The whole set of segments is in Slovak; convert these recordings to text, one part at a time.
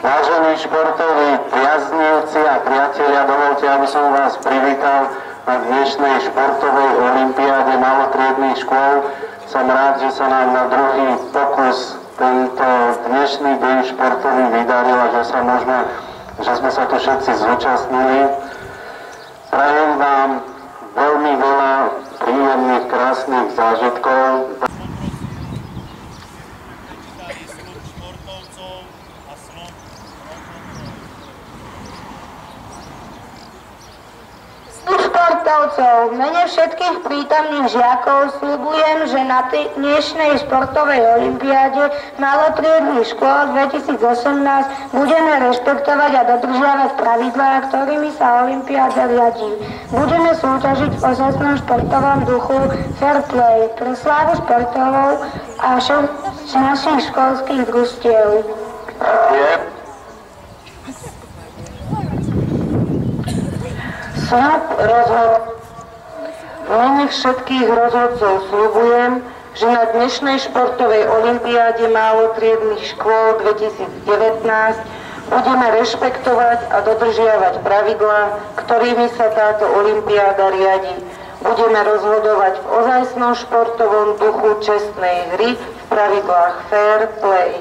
Vážení športoví priaznivci a priatelia, dovolte, aby som vás privítal na dnešnej športovej olympiáde malotriednych škôl. Som rád, že sa nám na druhý pokus tento dnešný deň športový vydaril a že sme sa tu všetci zúčastnili. Prajem vám veľmi veľa príjemných, krásnych zážitkov. V mene všetkých prítomných žiakov sľubujem, že na dnešnej športovej olympiáde malotriednych škôl 2018 budeme rešpektovať a dodržiavať pravidlá, ktorými sa olympiáda riadí. Budeme súťažiť v ozajstnom športovom duchu fair play pre slávu športovou a našich školských družstiev. V mene všetkých rozhodcov sľubujem, že na dnešnej športovej olympiáde malotriednych škôl 2019 budeme rešpektovať a dodržiavať pravidlá, ktorými sa táto olympiáda riadi. Budeme rozhodovať v ozajstnom športovom duchu čestnej hry v pravidlách fair play.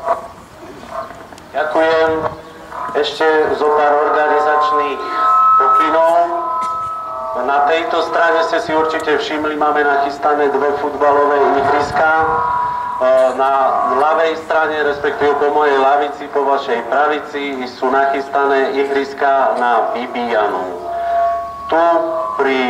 Ďakujem. Ešte zo pár organizačných pokynov. Na tejto strane ste si určite všimli, máme nachystané dve futbalové ihriská. Na ľavej strane, respektíve po mojej lavici, po vašej pravici sú nachystané ihriská na vybíjanu. Tu pri...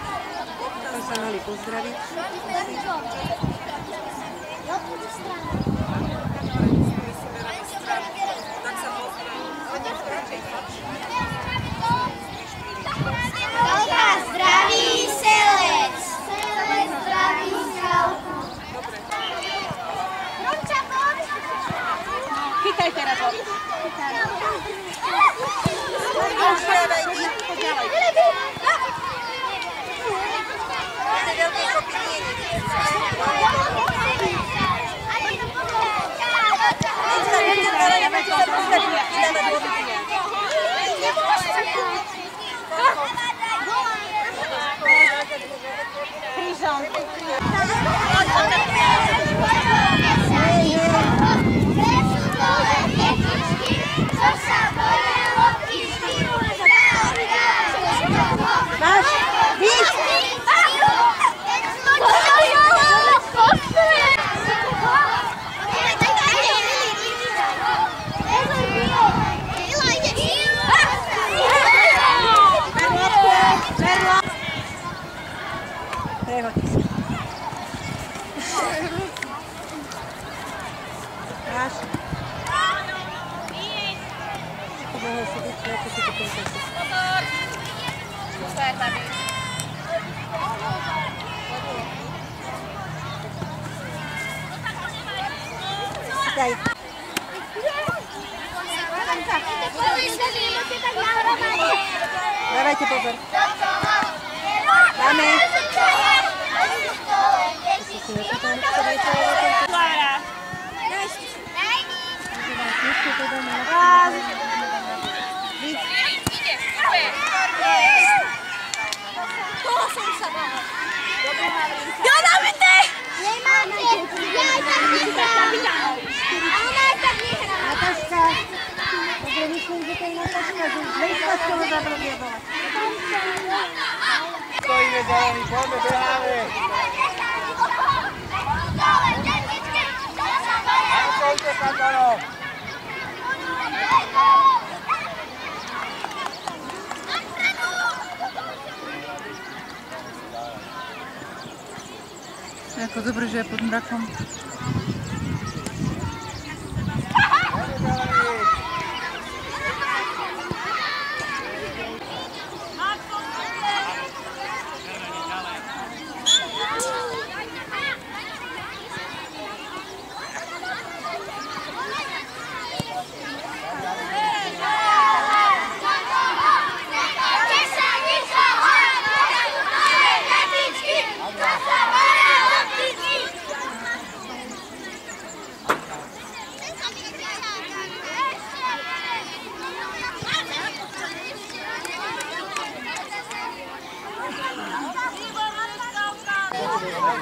Dávajte pozor. Dáme. Jo, dámete! Nemáte! Ja aj tak nehrám! A ona aj tak nehrá! Nataška! Dobre, myslím, že to je Nataška, že zlejka z toho zabrodiebovala. Stojíme za vami, poďme, beháme! Poďte, Katano! Ako dobre, že je pod mrakom.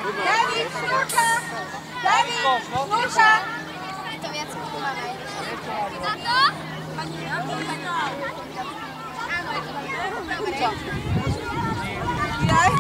David, Šnúrka! David, Šnúrka! To viac pomáva. Za to? Pani, ako je to? Áno, je to dobre. Jaj.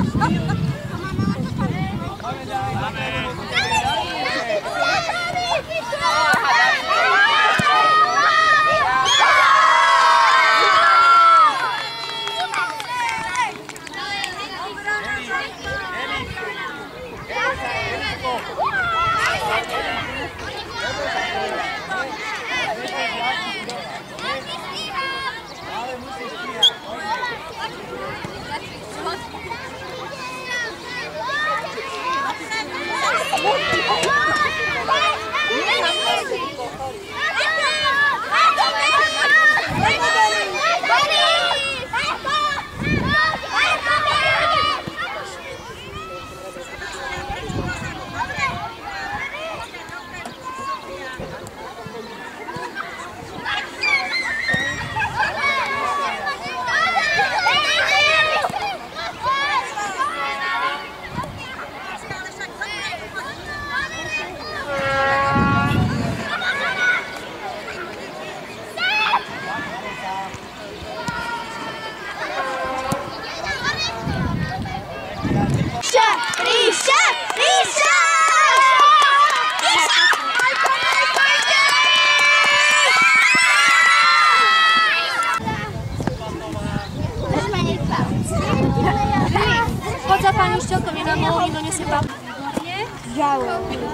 Poď za pani Štelkom, je nám mohol, nikto nesie papu. Žalo.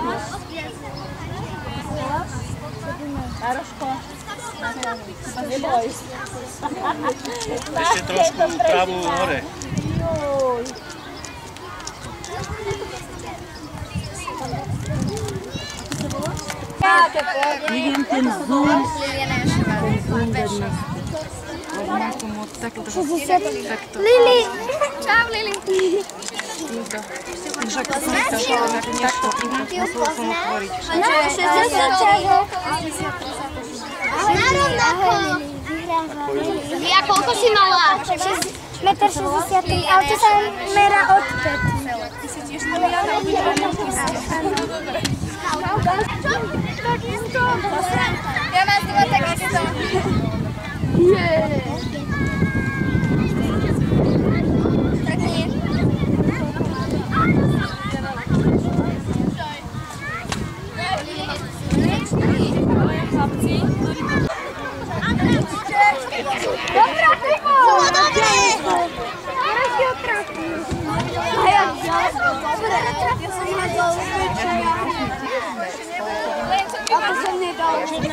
Maroško. Neboj. Ešte trošku pravú hore. Vidím ten zoom. Takto. Lili! Čau, Lili! Takže ako som chcela, takto príbuzno som otvoriť. No, 60 čaho. Narovnako! Ja koľko si mala? 1,60 m, ale to sa merá od 5. Ty si tiež nemila na obidvoje Takisto! Ja mám z toho takisto. Tak nie. chlapci, ktorí to... Dobrá, Tripo! Dobre! Teraz ti otrapí. A ja som nedal zväčšenia. Ako som nedal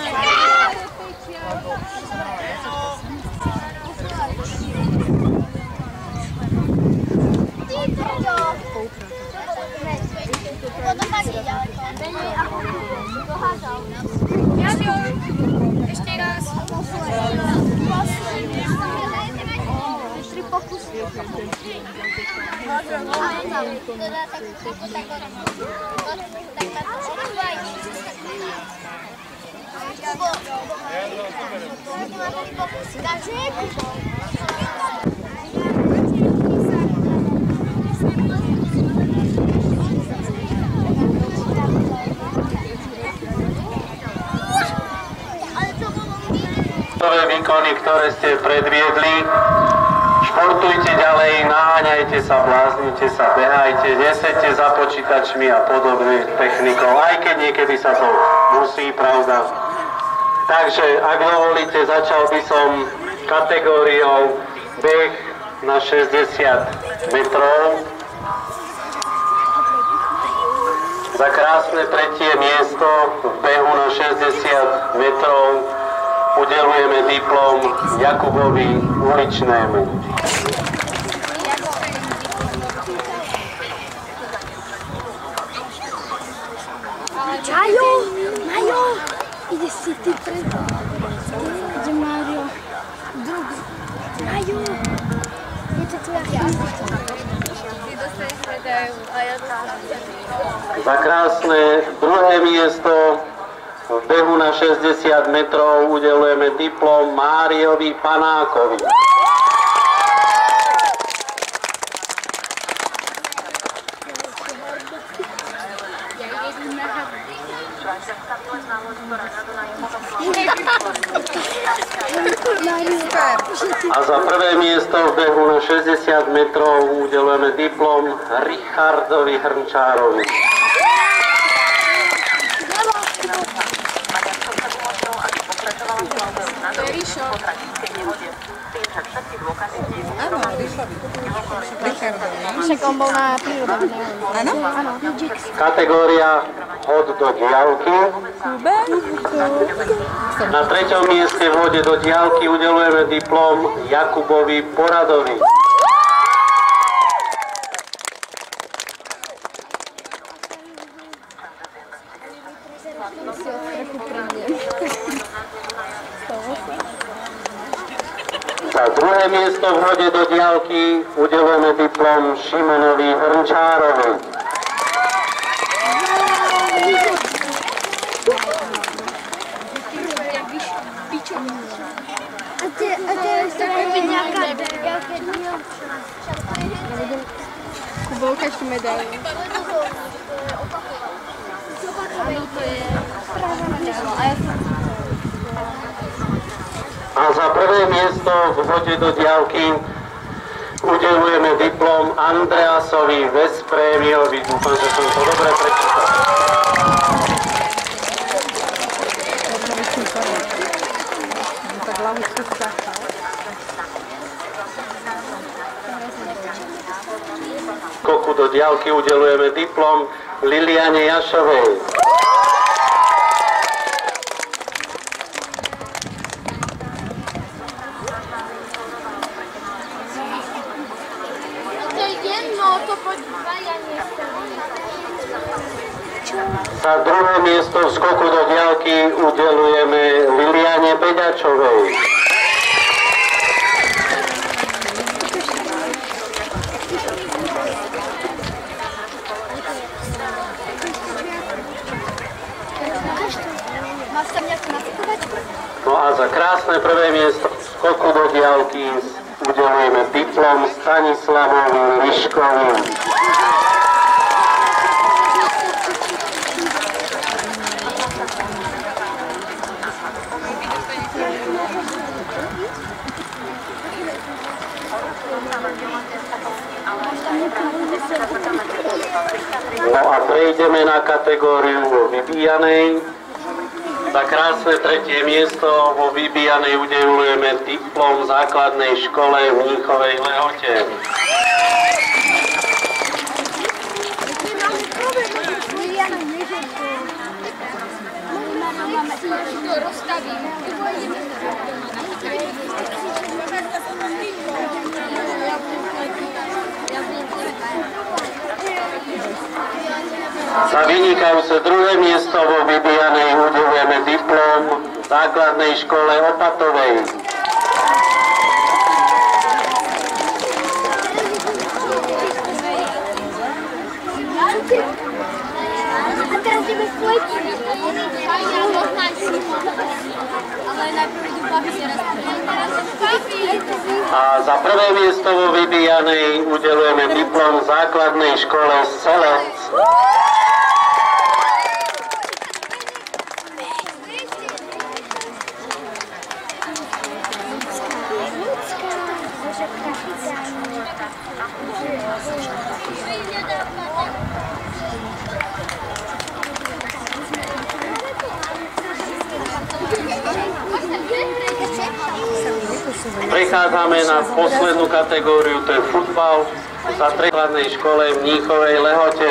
Ešte raz. Ešte pokusy. Výkony, ktoré ste predviedli. Športujte ďalej, naháňajte sa, bláznite sa, behajte, nesete za počítačmi a podobne technikou, aj keď niekedy sa to musí, pravda. Takže, ak dovolíte, začal by som kategóriou beh na 60 metrov. Za krásne tretie miesto v behu na 60 metrov udelujeme diplom Jakubovi Uličnému. Majo! Majo! Ide si ty pred... Ide Mario. Druhý. Majo! Je to tvoja chvíľa. Ty dostaneš medailu a ja dostanem. Za krásne druhé miesto v behu na 60 metrov udelujeme diplom Máriovi Panákovi. A za prvé miesto v behu na 60 metrov udelujeme diplom Richardovi Hrnčárovi. Však on bol na prírodovom. Áno? Áno. Kategória hod do diaľky. Na 3. mieste v hode do diaľky udelujeme diplom Jakubovi Poradovi. Za 2. miesto v hode do diaľky udelujeme diplom Šimonovi Hrnčárovi. Kubovka ešte medailu. A za prvé miesto v hode do diaľky udelujeme diplom Andreasovi Veszprémiovi. Dúfam, že som to dobre prečítal. Skoku do diaľky udelujeme diplom Liliane Jašovej. Za 2. miesto v skoku do diaľky udelujeme Liliane Beďačovej. No a za krásne prvé miesto v skoku do diaľky udelujeme diplom Stanislavovi Liškovi. No a prejdeme na kategóriu vo vybíjanej. Za krásne 3. miesto vo vybíjanej udelujeme diplom v základnej škole v Mníchovej Lehote. Za vynikajúce 2. miesto vo vybíjanej udelujeme diplom v základnej škole Opatovej. A za prvé miesto vo vybíjanej udelujeme diplom v základnej škole Selec. Prechádzame na poslednú kategóriu, to je futbal za základnej škole v Mníchovej Lehote.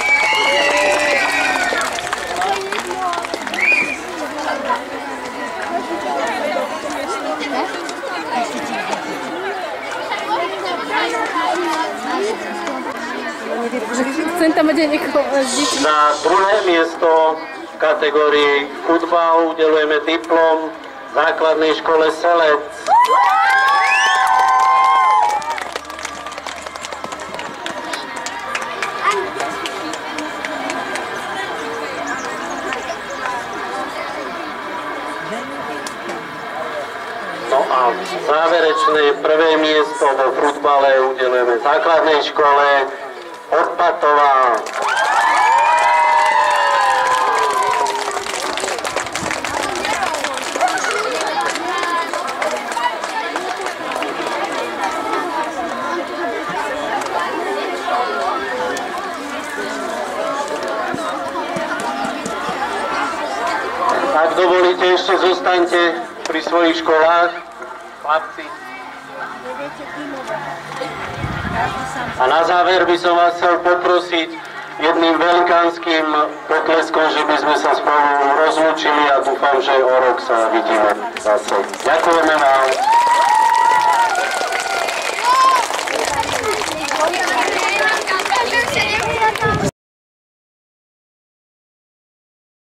Chcem tam mať aj niekoho z detí. Za 2. miesto v kategórii futbal udelujeme diplom v základnej škole Selec. No a záverečné prvé miesto vo futbale udelujeme základnej škole Opatová. dovolíte, ešte zostaňte pri svojich školách, chlapci. A na záver by som vás chcel poprosiť jedným velikánskym potleskom, že by sme sa spolu rozlúčili a dúfam, že o rok sa vidíme zase. Ďakujeme vám.